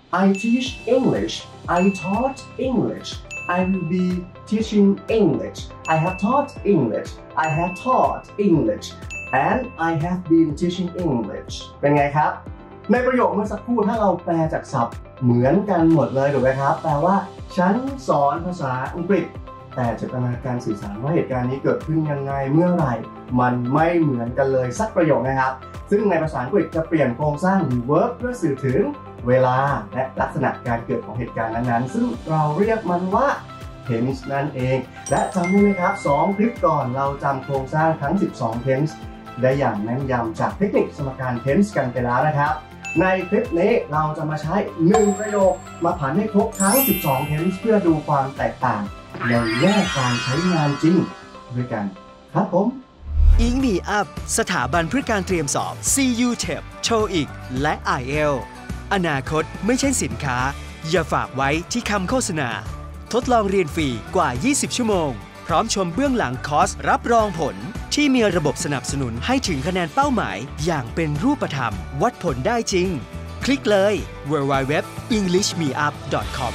I teach English I taught English I will be teaching English I have taught English I have taught English and I have been teaching English เป็นไงครับในประโยคเมื่อสักครู่ถ้าเราแปลจากศัพท์เหมือนกันหมดเลยถูกไหมครับแปลว่าฉันสอนภาษาอังกฤษแต่เจตนาการสื่อสารว่าเหตุการณ์นี้เกิดขึ้นยังไงเมื่อไหร่มันไม่เหมือนกันเลยสักประโยคนะครับซึ่งในภาษาอังกฤษจะเปลี่ยนโครงสร้างหรือ verb เพื่อสื่อถึงเวลาและลักษณะการเกิดของเหตุการณ์นั้นๆซึ่งเราเรียกมันว่า tense นั่นเองและจำได้ไหมครับ2คลิปก่อนเราจำโครงสร้างทั้ง12 tense ได้อย่างแม่นยำจากเทคนิคสมการ tense กันไปแล้วนะครับในคลิปนี้เราจะมาใช้1ประโยคมาผันให้ครบทั้ง12 tense เพื่อดูความแตกต่างในแง่การใช้งานจริงด้วยกันครับผมอิงมีอัพสถาบันเพื่อการเตรียมสอบ CU TEP TOEIC และ IELTS อนาคตไม่ใช่สินค้าอย่าฝากไว้ที่คำโฆษณาทดลองเรียนฟรีกว่า20ชั่วโมงพร้อมชมเบื้องหลังคอร์สรับรองผลที่มีระบบสนับสนุนให้ถึงคะแนนเป้าหมายอย่างเป็นรูปธรรมวัดผลได้จริงคลิกเลย www.englishmeup.com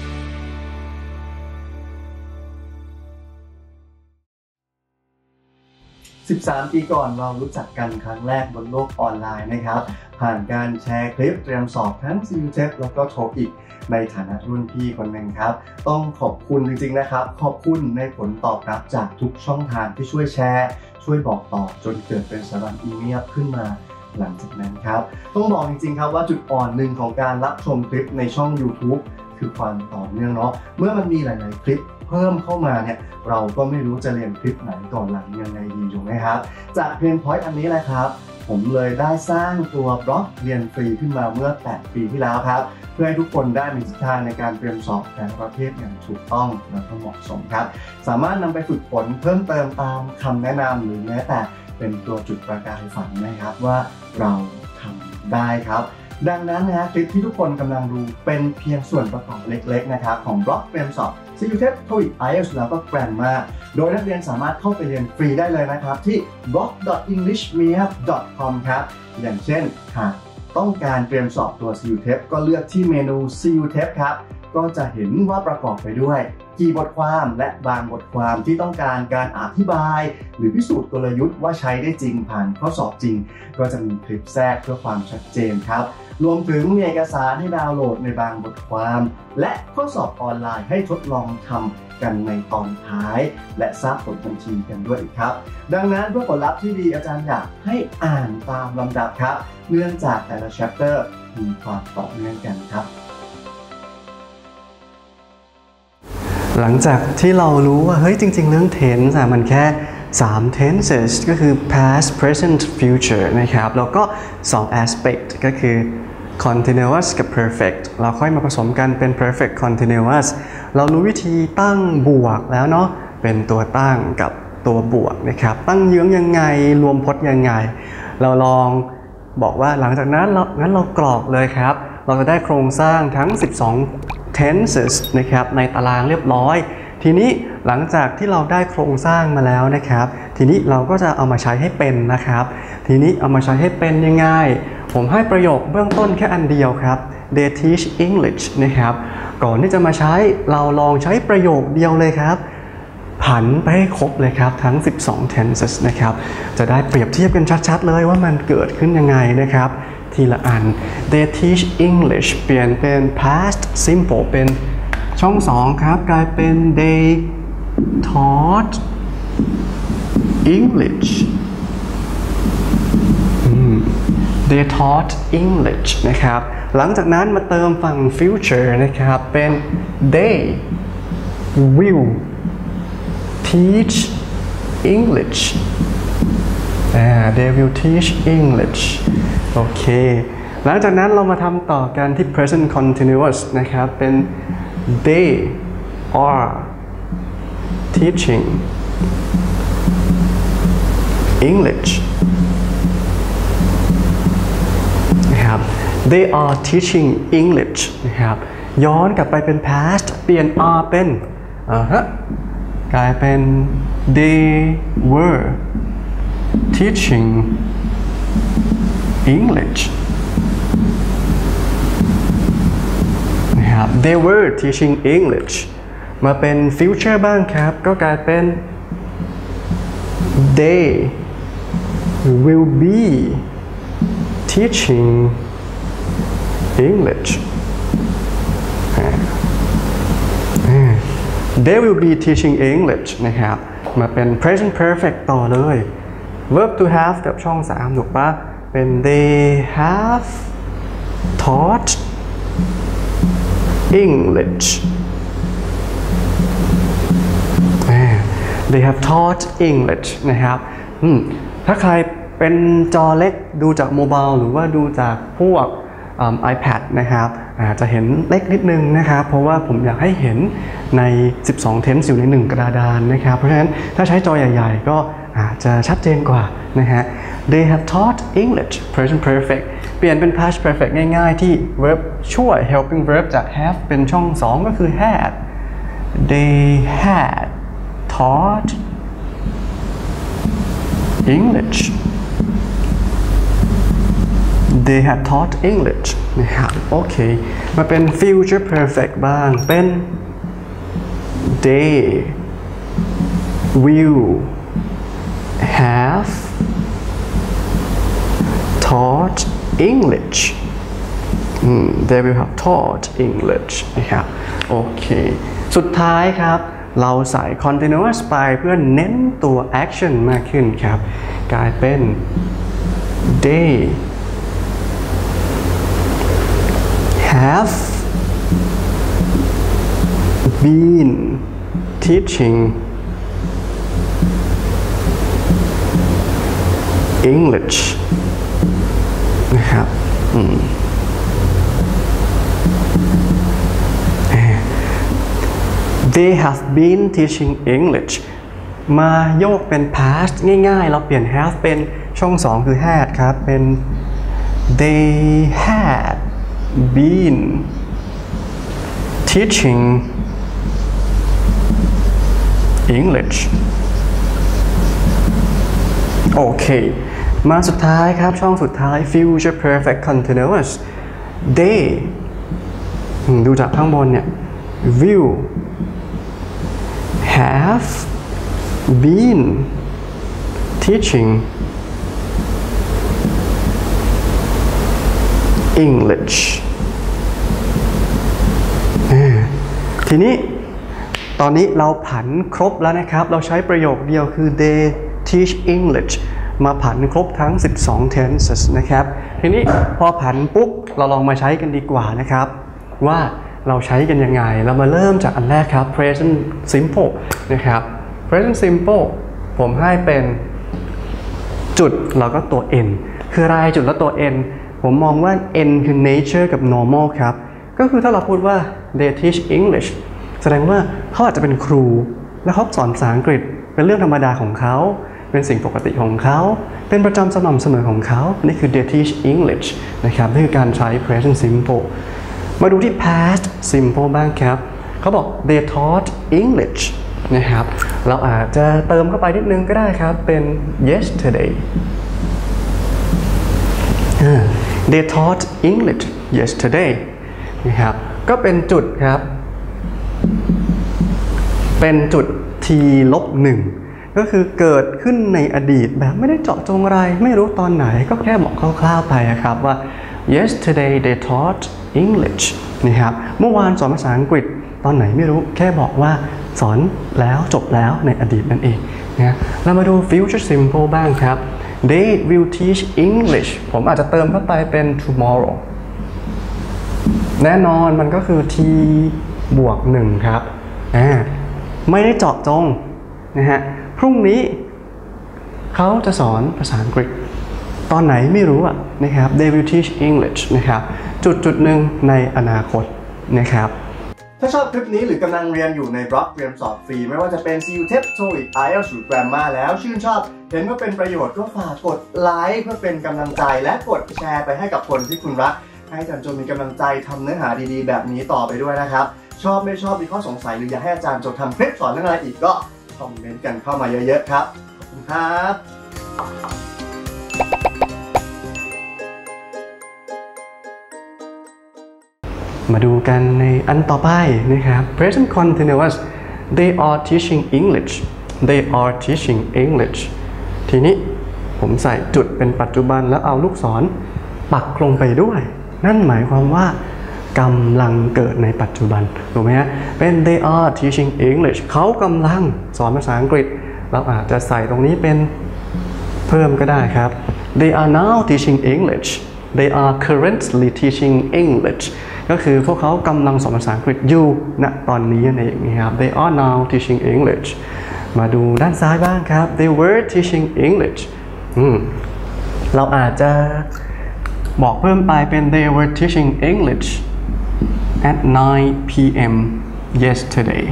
13 ปีก่อนเรารู้จักกันครั้งแรกบนโลกออนไลน์นะครับผ่านการแชร์คลิปเตรียมสอบทั้ง CU TEP แล้วก็ TOEIC ในฐานะรุ่นพี่คนหนึ่งครับต้องขอบคุณจริงๆนะครับขอบคุณในผลตอบรับจากทุกช่องทางที่ช่วยแชร์ช่วยบอกต่อจนเกิดเป็นสถาบันอีเมียขึ้นมาหลังจากนั้นครับต้องบอกจริงๆครับว่าจุดอ่อนหนึ่งของการรับชมคลิปในช่อง YouTube คือความต่อเนื่องเนาะเมื่อมันมีหลายๆคลิปเพิ่มเข้ามาเนี่ยเราก็ไม่รู้จะเรียนคลิปไหนก่อนหลังยังไงดีถูกไหมครับจากเพนพอยต์อันนี้แหละครับผมเลยได้สร้างตัวบล็อกเรียนฟรีขึ้นมาเมื่อ8 ปีที่แล้วครับเพื่อให้ทุกคนได้มีทิศทางในการเตรียมสอบแต่ละประเภทอย่างถูกต้องและก็เหมาะสมครับสามารถนำไปฝึกฝนเพิ่มเติมตามคำแนะนำหรือแม้แต่เป็นตัวจุดประกายฝันนะครับว่าเราทำได้ครับดังนั้นนะคลิปที่ทุกคนกำลังดูเป็นเพียงส่วนประกอบเล็กๆนะครับของบล็อกเตรียมสอบ CU TEP TOEIC IELTS แล้วก็ Grammar โดยนักเรียนสามารถเข้าไปเรียนฟรีได้เลยนะครับที่ blog.englishmeup.com ครับอย่างเช่นหากต้องการเตรียมสอบตัว CU TEP ก็เลือกที่เมนู CU TEP ครับก็จะเห็นว่าประกอบไปด้วยกี่บทความและบางบทความที่ต้องการการอธิบายหรือพิสูจน์กลยุทธ์ว่าใช้ได้จริงผ่านข้อสอบจริงก็จะมีคลิปแทรกเพื่อความชัดเจนครับรวมถึงมีเอกสารให้ดาวน์โหลดในบางบทความและข้อสอบออนไลน์ให้ทดลองทำกันในตอนท้ายและทราบผลทันทีกันด้วยครับดังนั้นเพื่อผลลัพธ์ที่ดีอาจารย์อยากให้อ่านตามลำดับครับเนื่องจากแต่ละ chapter มีความต่อเนื่องกันครับหลังจากที่เรารู้ว่าเฮ้ยจริงๆเรื่อง tense มันแค่3 tenses ก็คือ past present future นะครับแล้วก็2 aspect ก็คือ continuous กับ perfect เราค่อยมาผสมกันเป็น perfect continuous เรารู้วิธีตั้งบวกแล้วเนาะเป็นตัวตั้งกับตัวบวกนะครับตั้งเยื้องยังไงรวมพจน์ยังไงเราลองบอกว่าหลังจากนั้นเรากรอกเลยครับเราจะได้โครงสร้างทั้ง12 tenses นะครับในตารางเรียบร้อยทีนี้หลังจากที่เราได้โครงสร้างมาแล้วนะครับทีนี้เราก็จะเอามาใช้ให้เป็นนะครับทีนี้เอามาใช้ให้เป็นยังไงผมให้ประโยคเบื้องต้นแค่อันเดียวครับ They teach English นะครับก่อนที่จะมาใช้เราลองใช้ประโยคเดียวเลยครับผันไปให้ครบเลยครับทั้ง12 tenses นะครับจะได้เปรียบเทียบกันชัดๆเลยว่ามันเกิดขึ้นยังไงนะครับทีละอัน They teach English เปลี่ยนเป็น past simple เป็นช่อง2ครับกลายเป็น They taught English They taught English นะครับหลังจากนั้นมาเติมฝั่ง future นะครับเป็น They will teach English They will teach English โอเคหลังจากนั้นเรามาทำต่อกันที่ present continuous นะครับเป็น They are teaching English นะครับ They are teaching English นะครับย้อนกลับไปเป็น past เปลี่ยน are เป็นกลายเป็น They were teaching English they were teaching English มาเป็น future บ้างครับก็กลายเป็น they will be teaching English they will be teaching English นะครับมาเป็น present perfect ต่อเลย verb to have กับช่อง3ถูกปะเป็น they have taught English they have taught English นะครับถ้าใครเป็นจอเล็กดูจากโมบายหรือว่าดูจากพวกiPad นะครับอาจจะเห็นเล็กนิดนึงนะครับเพราะว่าผมอยากให้เห็นใน12 tense อยู่ใน1กระดานนะครับเพราะฉะนั้นถ้าใช้จอใหญ่ๆก็อาจจะชัดเจนกว่านะฮะ they have taught English present perfect เปลี่ยนเป็น past perfect ง่ายๆที่ verb ช่วย helping verb จาก have เป็นช่อง2ก็คือ had they had taught English they had taught English นะครับโอเคมาเป็น future perfect บ้างเป็น they will have taught English they will have taught English นะครับโอเคสุดท้ายครับเราใส่ continuous ไปเพื่อเน้นตัว action มากขึ้นครับกลายเป็น they have been teaching English นะครับthey have been teaching English มาโยกเป็น past ง่ายๆเราเปลี่ยน have เป็นช่อง2คือ had ครับเป็น they had been teaching English โอเคมาสุดท้ายครับช่องสุดท้าย future perfect continuous they ดูจากข้างบนเนี่ย will have been teaching English ทีนี้ตอนนี้เราผันครบแล้วนะครับเราใช้ประโยคเดียวคือ they teach English มาผันครบทั้ง12 tenses นะครับทีนี้พอผันปุ๊บเราลองมาใช้กันดีกว่านะครับว่าเราใช้กันยังไงเรามาเริ่มจากอันแรกครับ present simple นะครับ present simple ผมให้เป็นจุดแล้วก็ตัว n คืออะไรจุดแล้วตัว n ผมมองว่า n คือ nature กับ normal ครับก็คือถ้าเราพูดว่า they teach English แสดงว่าเขาอาจจะเป็นครูและเขาสอนภาษาอังกฤษเป็นเรื่องธรรมดาของเขาเป็นสิ่งปกติของเขาเป็นประจำสม่ำเสมอของเขานี่คือ they teach English นะครับนี่คือการใช้ present simple มาดูที่ past simple บ้างครับเขาบอก they taught English นะครับเราอาจจะเติมเข้าไปนิดนึงก็ได้ครับเป็น yesterday they taught English yesterday นะครับก็เป็นจุดครับเป็นจุด t-1 ก็คือเกิดขึ้นในอดีตแบบไม่ได้เจาะจงอะไรไม่รู้ตอนไหนก็แค่บอกคร่าวๆไปครับว่า yesterday they taught English นะครับเมื่อวานสอนภาษาอังกฤษตอนไหนไม่รู้แค่บอกว่าสอนแล้วจบแล้วในอดีตนั่นเองนะเรามาดู future simple บ้างครับ they will teach English ผมอาจจะเติมเข้าไปเป็น tomorrow แน่นอนมันก็คือ t บวก 1 ครับไม่ได้เจาะจงนะฮะพรุ่งนี้เขาจะสอนภาษาอังกฤษตอนไหนไม่รู้นะครับ they will teach English นะครับจุดหนึ่งในอนาคตนะครับถ้าชอบคลิปนี้หรือกำลังเรียนอยู่ในบล็อกเรียนสอบฟรีไม่ว่าจะเป็น CU TEP TOEIC IELTS หรือ Grammar แล้วชื่นชอบเห็นว่าเป็นประโยชน์ก็ฝากกดไลค์เพื่อเป็นกำลังใจและกดแชร์ไปให้กับคนที่คุณรักให้อาจารย์โจมีกำลังใจทำเนื้อหาดีๆแบบนี้ต่อไปด้วยนะครับชอบไม่ชอบมีข้อสงสัยหรืออยากให้อาจารย์โจทำคลิปสอนเรื่องอะไรอีกก็คอมเมนต์กันเข้ามาเยอะๆครับขอบคุณครับมาดูกันในอันต่อไปนะครับ present continuous they are teaching English they are teaching English ทีนี้ผมใส่จุดเป็นปัจจุบันแล้วเอาลูกศรปักลงไปด้วยนั่นหมายความว่ากำลังเกิดในปัจจุบันถูกไหมฮะเป็น they are teaching English เขากำลังสอนภาษาอังกฤษเราอาจจะใส่ตรงนี้เป็นเพิ่มก็ได้ครับ they are now teaching English they are currently teaching English ก็คือพวกเขากำลังสอนภาษาอังกฤษอยู่ณตอนนี้นั่นเองนะครับ they are now teaching English มาดูด้านซ้ายบ้างครับ they were teaching English เราอาจจะบอกเพิ่มไปเป็น they were teaching English at 9 p.m. yesterday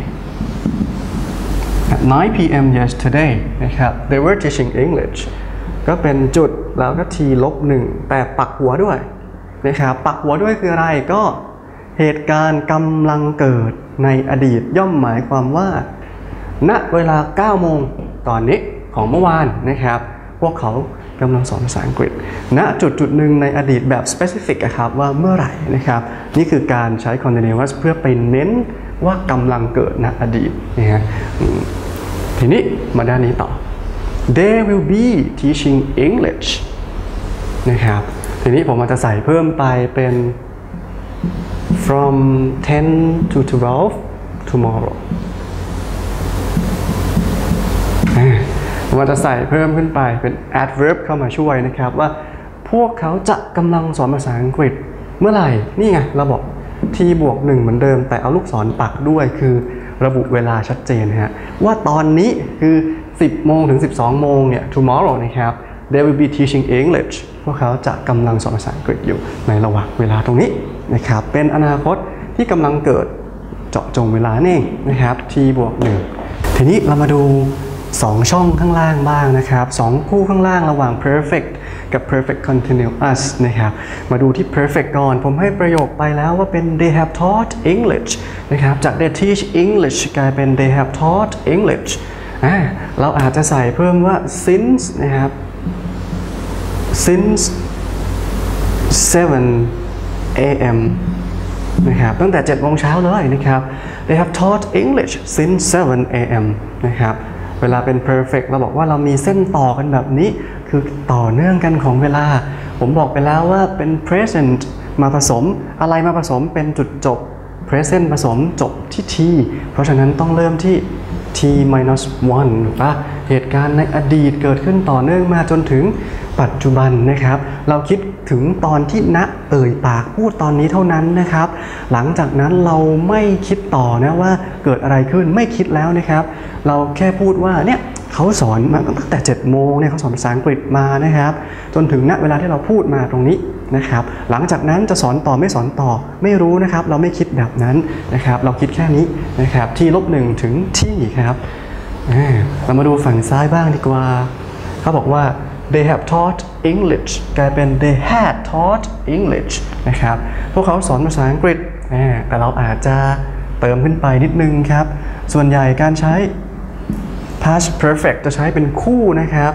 at 9 p.m. yesterday นะครับ they were teaching English ก็เป็นจุดแล้วก็ t-1 แต่ปักหัวด้วยนะครับปักหัวด้วยคืออะไรก็เหตุการณ์กำลังเกิดในอดีตย่อมหมายความว่าณเวลา 9 โมงตอนนี้ของเมื่อวานนะครับพวกเขากำลังสอนภาษาอังกฤษณจุดหนึ่งในอดีตแบบ specific ครับว่าเมื่อไหร่นะครับนี่คือการใช้ continuous เพื่อไปเน้นว่ากำลังเกิดณอดีตนะฮะทีนี้มาด้านนี้ต่อ they will be teaching English นะครับทีนี้ผมอาจจะใส่เพิ่มไปเป็น from 10 to 12 tomorrow ผมอาจจะใส่เพิ่มขึ้นไปเป็น adverb เข้ามาช่วยนะครับว่าพวกเขาจะกำลังสอนภาษาอังกฤษเมื่อไหร่นี่ไงเราบอก t+1 เหมือนเดิมแต่เอาลูกศรปักด้วยคือระบุเวลาชัดเจนนะฮะว่าตอนนี้คือ 10 โมงถึง 12 โมงเนี่ย tomorrow นะครับ they will be teaching English พวกเขาจะกำลังสอนภาษาอังกฤษอยู่ในระหว่างเวลาตรงนี้นะครับเป็นอนาคตที่กำลังเกิดเจาะจงเวลาเองนะครับ t+1 ทีนี้เรามาดู2 ช่องข้างล่างบ้างนะครับ2คู่ข้างล่างระหว่าง perfect กับ perfect continuous นะครับมาดูที่ perfect ก่อนผมให้ประโยคไปแล้วว่าเป็น they have taught English นะครับจาก they teach English กลายเป็น they have taught English เราอาจจะใส่เพิ่มว่า since นะครับ since 7 a.m. นะครับตั้งแต่ 7 โมงเช้าเลยนะครับ they have taught English since 7 a.m. นะครับเวลาเป็น perfect เราบอกว่าเรามีเส้นต่อกันแบบนี้คือต่อเนื่องกันของเวลาผมบอกไปแล้วว่าเป็น present มาผสมอะไรมาผสมเป็นจุดจบ present ผสมจบที่ t เพราะฉะนั้นต้องเริ่มที่ t-1 ถูกปะเหตุการณ์ในอดีตเกิดขึ้นต่อเนื่องมาจนถึงปัจจุบันนะครับเราคิดถึงตอนที่ณเอ่ยปากพูดตอนนี้เท่านั้นนะครับหลังจากนั้นเราไม่คิดต่อนะว่าเกิดอะไรขึ้นไม่คิดแล้วนะครับเราแค่พูดว่าเนี่ยเขาสอนมาตั้งแต่ 7 โมงเนี่ยเขาสอนภาษาอังกฤษมานะครับจนถึงณเวลาที่เราพูดมาตรงนี้นะครับหลังจากนั้นจะสอนต่อไม่สอนต่อไม่รู้นะครับเราไม่คิดแบบนั้นนะครับเราคิดแค่นี้นะครับt-1 ถึง t ครับเรามาดูฝั่งซ้ายบ้างดีกว่าเขาบอกว่า they have taught English กลายเป็น they had taught English นะครับพวกเขาสอนภาษาอังกฤษแต่เราอาจจะเติมขึ้นไปนิดนึงครับส่วนใหญ่การใช้ past perfect จะใช้เป็นคู่นะครับ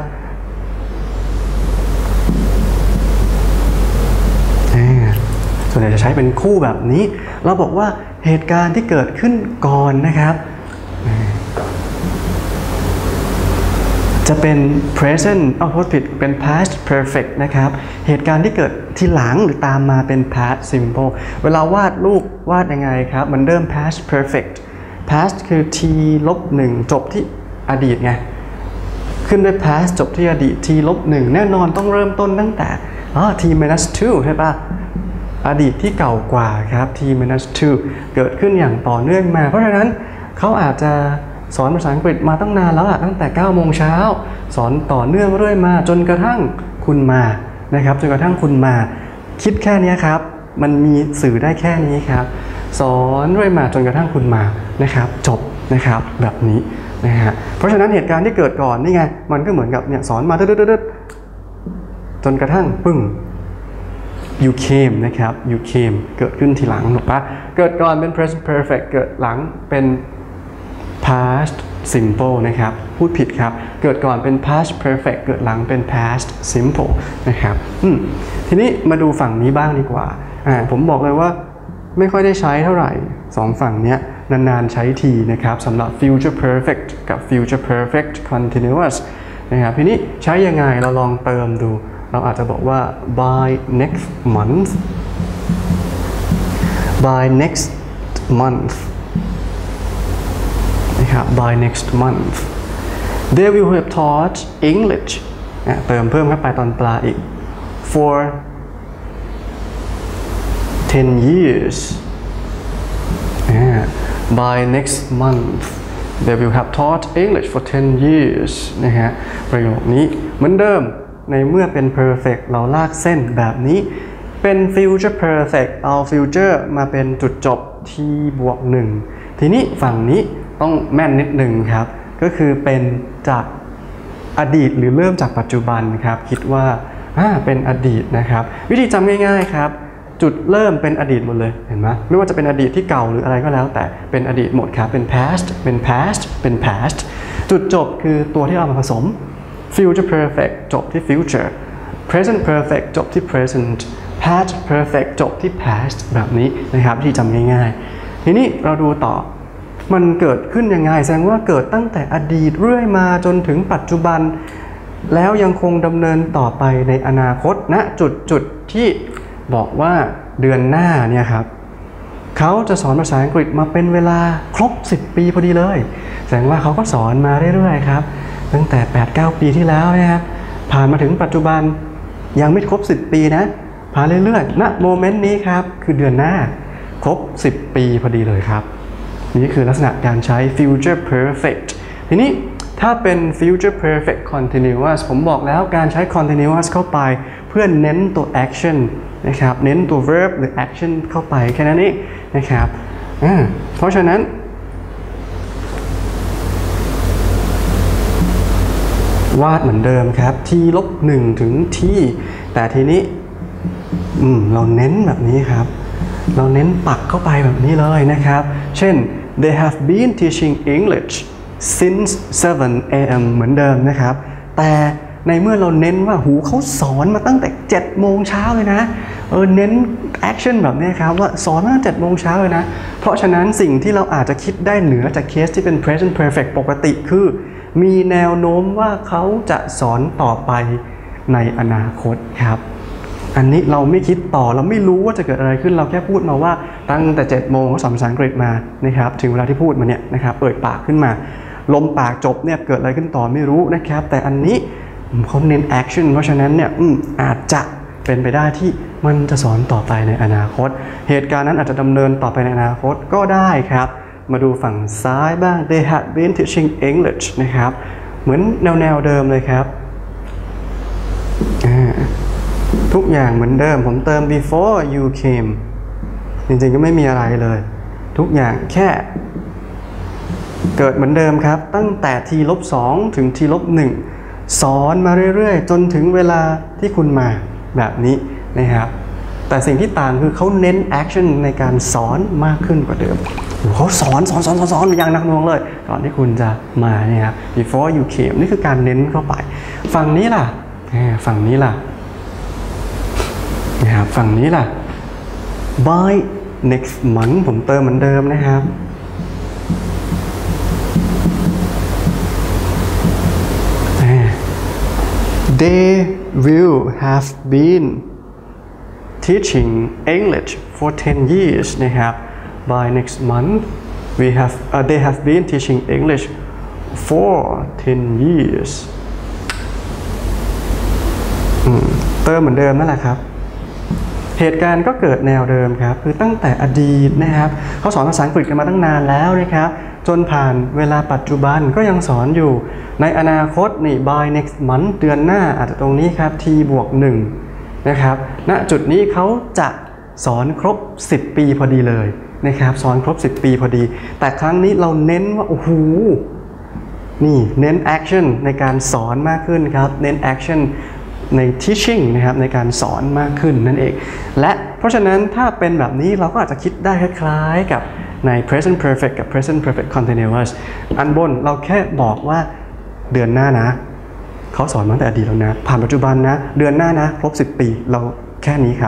ส่วนใหญ่จะใช้เป็นคู่แบบนี้เราบอกว่าเหตุการณ์ที่เกิดขึ้นก่อนนะครับจะเป็น present พูดผิดเป็น past perfect นะครับเหตุการณ์ที่เกิดทีหลังหรือตามมาเป็น past simple เวลาวาดรูปวาดยังไงครับมันเริ่ม past perfect past คือ t-1 จบที่อดีตไงขึ้นด้วย past จบที่อดีต t-1 แน่นอนต้องเริ่มต้นตั้งแต่t-2 ใช่ปะอดีตที่เก่ากว่าครับ t-2 เกิดขึ้นอย่างต่อเนื่องมาเพราะฉะนั้นเขาอาจจะสอนภาษาอังกฤษมาตั้งนานแล้วตั้งแต่ 9 โมงเช้าสอนต่อเนื่องเรื่อยมาจนกระทั่งคุณมานะครับจนกระทั่งคุณมาคิดแค่นี้ครับมันมีสื่อได้แค่นี้ครับสอนเรื่อยมาจนกระทั่งคุณมานะครับจบนะครับแบบนี้นะฮะเพราะฉะนั้นเหตุการณ์ที่เกิดก่อนนี่ไงมันก็เหมือนกับเนี่ยสอนมาจนกระทั่งปึ้ง you came นะครับ you came เกิดขึ้นทีหลังถูกปะเกิดก่อนเป็น present perfect เกิดหลังเป็น past simple นะครับพูดผิดครับเกิดก่อนเป็น past perfect เกิดหลังเป็น past simple นะครับทีนี้มาดูฝั่งนี้บ้างดีกว่าผมบอกเลยว่าไม่ค่อยได้ใช้เท่าไหร่สองฝั่งเนี้ยนานๆใช้ทีนะครับสำหรับ future perfect กับ future perfect continuous นะครับทีนี้ใช้ยังไงเราลองเติมดูเราอาจจะบอกว่า by next month by next month นะครับ by next month they will have taught English เติมเพิ่มเข้าไปตอนปลาอีก for 10 years by next month they will have taught English for 10 years นะฮะประโยคนี้เหมือนเดิมในเมื่อเป็น perfect เราลากเส้นแบบนี้เป็น future perfect เอา future มาเป็นจุดจบ t บวก 1ทีนี้ฝั่งนี้ต้องแม่นนิดหนึ่งครับก็คือเป็นจากอดีตหรือเริ่มจากปัจจุบันครับคิดว่าเป็นอดีตนะครับวิธีจำง่ายๆครับจุดเริ่มเป็นอดีตหมดเลยเห็นไหมไม่ว่าจะเป็นอดีตที่เก่าหรืออะไรก็แล้วแต่เป็นอดีตหมดครับเป็น past เป็น past เป็น past จุดจบคือตัวที่เอามาผสม future perfect จบที่ future present perfect จบที่ present past perfect จบที่ past แบบนี้นะครับที่จำง่ายๆทีนี้เราดูต่อมันเกิดขึ้นยังไงแสดงว่าเกิดตั้งแต่อดีตเรื่อยมาจนถึงปัจจุบันแล้วยังคงดำเนินต่อไปในอนาคตณจุดที่บอกว่าเดือนหน้าเนี่ยครับเขาจะสอนภาษาอังกฤษมาเป็นเวลาครบ10 ปีพอดีเลยแสดงว่าเขาก็สอนมาเรื่อยๆครับตั้งแต่ 8-9 ปีที่แล้วนะครับผ่านมาถึงปัจจุบันยังไม่ครบ10 ปีนะผ่านเรื่อยๆณโมเมนต์นี้ครับคือเดือนหน้าครบ10 ปีพอดีเลยครับนี่คือลักษณะการใช้ future perfect ทีนี้ถ้าเป็น future perfect continuous ผมบอกแล้วการใช้ continuous เข้าไปเพื่อเน้นตัว action นะครับเน้นตัว verb หรือ action เข้าไปแค่นั้นเองนะครับเพราะฉะนั้นวาดเหมือนเดิมครับ t-1 ถึง t แต่ทีนี้เราเน้นแบบนี้ครับเราเน้นปักเข้าไปแบบนี้เลยนะครับเช่น they have been teaching English since 7 a.m. เหมือนเดิมนะครับแต่ในเมื่อเราเน้นว่าเขาสอนมาตั้งแต่7 โมงเช้าเลยนะเน้น action แบบนี้ครับว่าสอนมาตั้ง7 โมงเช้าเลยนะเพราะฉะนั้นสิ่งที่เราอาจจะคิดได้เหนือจากเคสที่เป็น present perfect ปกติคือมีแนวโน้มว่าเขาจะสอนต่อไปในอนาคตครับอันนี้เราไม่คิดต่อเราไม่รู้ว่าจะเกิดอะไรขึ้นเราแค่พูดมาว่าตั้งแต่7 โมงเขาสอนภาษาอังกฤษมานะครับถึงเวลาที่พูดมาเนี่ยนะครับเปิดปากขึ้นมาลมปากจบเนี่ยเกิดอะไรขึ้นต่อไม่รู้นะครับแต่อันนี้เขาเน้น action เพราะฉะนั้นเนี่ยอาจจะเป็นไปได้ที่มันจะสอนต่อไปในอนาคตเหตุการณ์นั้นอาจจะดำเนินต่อไปในอนาคตก็ได้ครับมาดูฝั่งซ้ายบ้าง they had been teaching English นะครับเหมือนแนวเดิมเลยครับทุกอย่างเหมือนเดิมผมเติม before you came จริงๆก็ไม่มีอะไรเลยทุกอย่างแค่เกิดเหมือนเดิมครับตั้งแต่ t-2 ถึง t-1 สอนมาเรื่อยๆจนถึงเวลาที่คุณมาแบบนี้นะครับแต่สิ่งที่ต่างคือเขาเน้น action ในการสอนมากขึ้นกว่าเดิมเขาสอนอย่างหนักหน่วงเลยก่อนที่คุณจะมาเนี่ยครับ before you came นี่คือการเน้นเข้าไปฝั่งนี้ล่ะฝั่งนี้ล่ะนะครับฝั่งนี้ล่ะ by next month ผมเติมเหมือนเดิมนะครับthey will have been teaching English for 10 years นะครับ by next month they have been teaching English for 10 years เติมเหมือนเดิมนั่นแหละครับเหตุการณ์ก็เกิดแนวเดิมครับคือตั้งแต่อดีตนะครับเขาสอนภาษาอังกฤษกันมาตั้งนานแล้วนะครับจนผ่านเวลาปัจจุบันก็ยังสอนอยู่ในอนาคตนี่ by next month เดือนหน้าอาจจะตรงนี้ครับ t-1 นะครับณจุดนี้เขาจะสอนครบ10 ปีพอดีเลยนะครับสอนครบ10 ปีพอดีแต่ครั้งนี้เราเน้นว่านี่เน้น action ในการสอนมากขึ้นครับเน้น action ใน teaching นะครับในการสอนมากขึ้นนั่นเองและเพราะฉะนั้นถ้าเป็นแบบนี้เราก็อาจจะคิดได้คล้ายๆกับใน present perfect กับ present perfect continuous อันบนเราแค่บอกว่าเดือนหน้านะเขาสอนมาตั้งแต่อดีตแล้วนะผ่านปัจจุบันนะเดือนหน้านะครบ10 ปีเราแค่นี้ครับ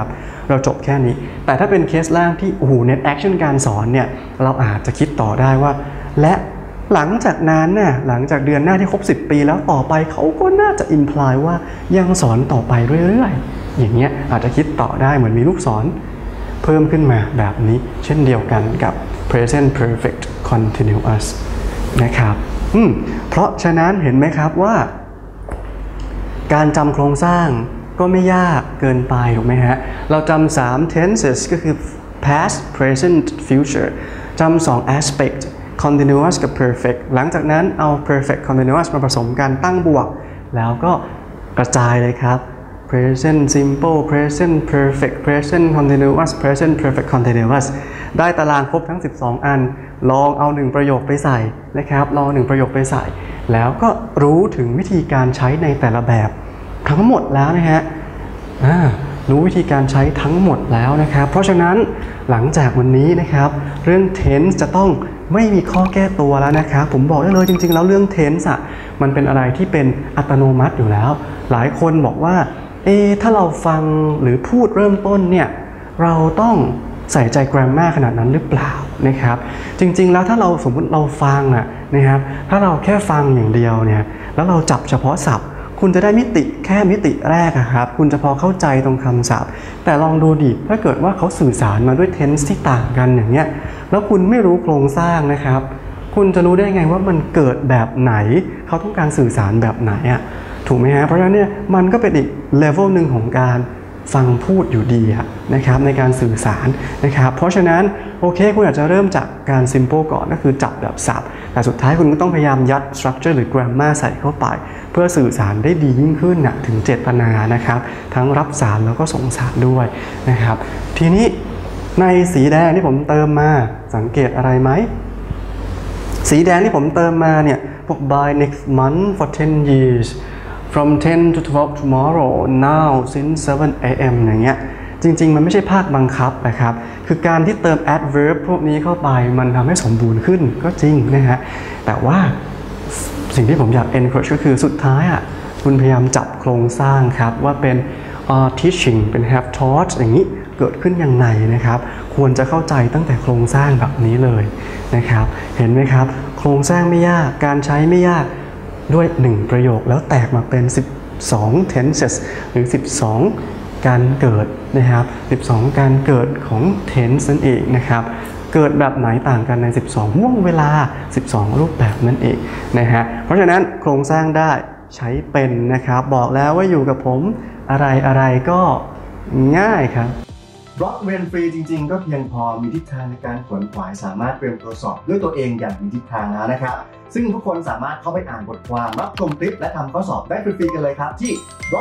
เราจบแค่นี้แต่ถ้าเป็นเคสล่างที่โอ้โหเน็ตแอคชั่นการสอนเนี่ยเราอาจจะคิดต่อได้ว่าและหลังจากนั้นน่ะหลังจากเดือนหน้าที่ครบ10 ปีแล้วต่อไปเขาก็น่าจะอิมพลายว่ายังสอนต่อไปเรื่อยๆอย่างเงี้ยอาจจะคิดต่อได้เหมือนมีลูกศรเพิ่มขึ้นมาแบบนี้เช่นเดียวกันกับ present perfect continuous นะครับเพราะฉะนั้นเห็นไหมครับว่าการจำโครงสร้างก็ไม่ยากเกินไปถูกไหมฮะเราจำ3 tenses ก็คือ past present future จำ2 aspect continuous กับ perfect หลังจากนั้นเอา perfect continuous มาผสมกันตั้งบวกแล้วก็กระจายเลยครับ present simple present perfect present continuous present perfect continuous ได้ตารางครบทั้ง12อันลองเอา1ประโยคไปใส่นะครับลอง1ประโยคไปใส่แล้วก็รู้ถึงวิธีการใช้ในแต่ละแบบทั้งหมดแล้วนะฮะรู้วิธีการใช้ทั้งหมดแล้วนะครับเพราะฉะนั้นหลังจากวันนี้นะครับเรื่อง tense จะต้องไม่มีข้อแก้ตัวแล้วนะครับผมบอกได้เลยจริงๆแล้วเรื่อง tense มันเป็นอะไรที่เป็นอัตโนมัติอยู่แล้วหลายคนบอกว่าถ้าเราฟังหรือพูดเริ่มต้นเนี่ยเราต้องใส่ใจ grammar ขนาดนั้นหรือเปล่านะครับจริงๆแล้วถ้าเราสมมติเราฟังนะครับถ้าเราแค่ฟังอย่างเดียวเนี่ยแล้วเราจับเฉพาะศัพท์คุณจะได้มิติแค่มิติแรกครับคุณจะพอเข้าใจตรงคำศัพท์แต่ลองดูดิถ้าเกิดว่าเขาสื่อสารมาด้วย tense ที่ต่างกันอย่างเนี้ยแล้วคุณไม่รู้โครงสร้างนะครับคุณจะรู้ได้ไงว่ามันเกิดแบบไหนเขาต้องการสื่อสารแบบไหนถูกไหมฮะเพราะฉะนั้นเนี่ยมันก็เป็นอีกเลเวลหนึ่งของการฟังพูดอยู่ดีนะครับในการสื่อสารนะครับเพราะฉะนั้นโอเคคุณอาจจะเริ่มจากการ simple ก่อนก็คือจับแบบศัพท์แต่สุดท้ายคุณก็ต้องพยายามยัด structure หรือ grammar ใส่เข้าไปเพื่อสื่อสารได้ดียิ่งขึ้นถึงเจตนานะครับทั้งรับสารแล้วก็ส่งสารด้วยนะครับทีนี้ในสีแดงที่ผมเติมมาสังเกตอะไรไหมสีแดงที่ผมเติมมาเนี่ยพวก by next month for 10 years from 10 to 12 tomorrow now since 7 a.m. อย่างเงี้ยจริงๆมันไม่ใช่ภาคบังคับนะครับคือการที่เติม adverb พวกนี้เข้าไปมันทำให้สมบูรณ์ขึ้นก็จริงนะฮะแต่ว่าสิ่งที่ผมอยาก encourage ก็คือสุดท้ายคุณพยายามจับโครงสร้างครับว่าเป็น teaching เป็น have taught อย่างนี้เกิดขึ้นยังไงนะครับควรจะเข้าใจตั้งแต่โครงสร้างแบบนี้เลยนะครับเห็นไหมครับโครงสร้างไม่ยากการใช้ไม่ยากด้วย1ประโยคแล้วแตกมาเป็น12 tenses หรือ12การเกิดนะครับ12การเกิดของ tense นั่นเองนะครับเกิดแบบไหนต่างกันใน12ห่วงเวลา12รูปแบบนั่นเองนะฮะเพราะฉะนั้นโครงสร้างได้ใช้เป็นนะครับบอกแล้วว่าอยู่กับผมอะไรก็ง่ายครับบล็อกเรียนฟรีจริงๆก็เพียงพอมีทิศทางในการขวนขวายสามารถเตรียมตัวสอบด้วยตัวเองอย่างมีทิศทางแล้วนะครับซึ่งทุกคนสามารถเข้าไปอ่านบทความรับชมคลิปและทำข้อสอบได้ฟรีๆกันเลยครับที่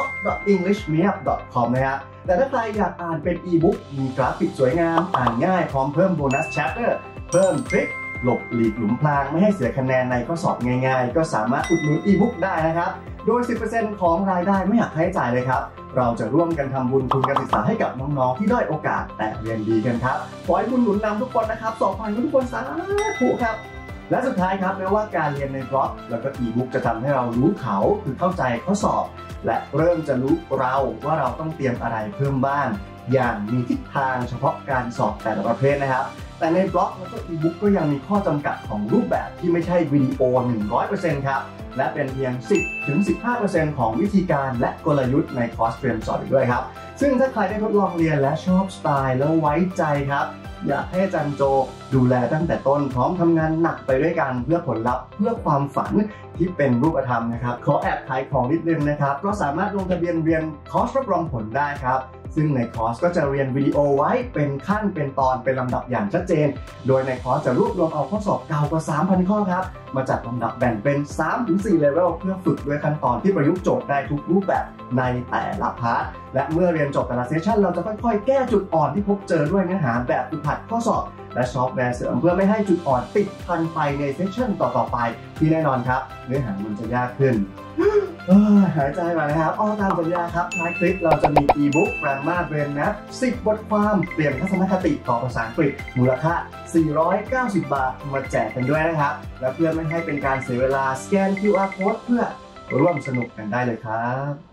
blog.englishmeetup.com นะครับแต่ถ้าใครอยากอ่านเป็นอีบุ๊กมีกราฟิกสวยงามอ่านง่ายพร้อมเพิ่มโบนัส chapter เพิ่มทริคหลบหลีกหลุมพรางไม่ให้เสียคะแนนในข้อสอบง่ายๆก็สามารถอุดหนุนอีบุ๊กได้นะครับโดย 10% ของรายได้ไม่หักค่าใช้จ่ายเลยครับเราจะร่วมกันทำบุญทุนการศึกษาให้กับน้องๆที่ด้อยโอกาสแต่เรียนดีกันครับขอให้คุณหนุนนำทุกคนนะครับสอบผ่านทุกคนสาธุครับและสุดท้ายครับแม้ว่าการเรียนในบล็อกแล้วก็อีบุ๊กจะทำให้เรารู้เขาคือเข้าใจข้อสอบและเริ่มจะรู้เราว่าเราต้องเตรียมอะไรเพิ่มบ้างอย่างมีทิศทางเฉพาะการสอบแต่ละประเภทนะครับแต่ในบล็อกแล้วก็อีบุ๊กก็ยังมีข้อจำกัดของรูปแบบที่ไม่ใช่วิดีโอ 100% ครับและเป็นเพียง 10-15% ของวิธีการและกลยุทธ์ในคอร์สเตรียมสอบอีกด้วยครับซึ่งถ้าใครได้ทดลองเรียนและชอบสไตล์แล้วไว้ใจครับอยากให้อาจารย์โจดูแลตั้งแต่ต้นพร้อมทำงานหนักไปด้วยกันเพื่อผลลัพธ์เพื่อความฝันที่เป็นรูปธรรมนะครับขอแอบขายของนิดนึงนะครับก็สามารถลงทะเบียนเรียนคอร์สรับรองผลได้ครับซึ่งในคอร์สก็จะเรียนวิดีโอไว้เป็นขั้นเป็นตอนเป็นลำดับอย่างชัดเจนโดยในคอร์สจะรวบรวมเอาข้อสอบเก่ากว่า 3,000 ข้อครับมาจัดลำดับแบ่งเป็น 3-4 เลเวลเพื่อฝึกด้วยขั้นตอนที่ประยุกต์โจทย์ได้ทุกรูปแบบในแต่ละพาร์ทและเมื่อเรียนจบแต่ละเซสชันเราจะค่อยๆแก้จุดอ่อนที่พบเจอด้วยเนื้อหาแบบฝึกหัดข้อสอบและซอฟต์แวร์เสริมเพื่อไม่ให้จุดอ่อนติดพันไปในเซสชันต่อๆไปที่แน่นอนครับเนื้อหามันจะยากขึ้นหายใจมานะครับตามสัญญาครับท้ายคลิปเราจะมีอีบุ๊ก Grammar Brain Map 10 บทความเปลี่ยนทัศนคติต่อภาษาอังกฤษมูลค่า490 บาทมาแจกกันด้วยนะครับและเพื่อไม่ให้เป็นการเสียเวลาสแกน QR Code เพื่อร่วมสนุกกันได้เลยครับ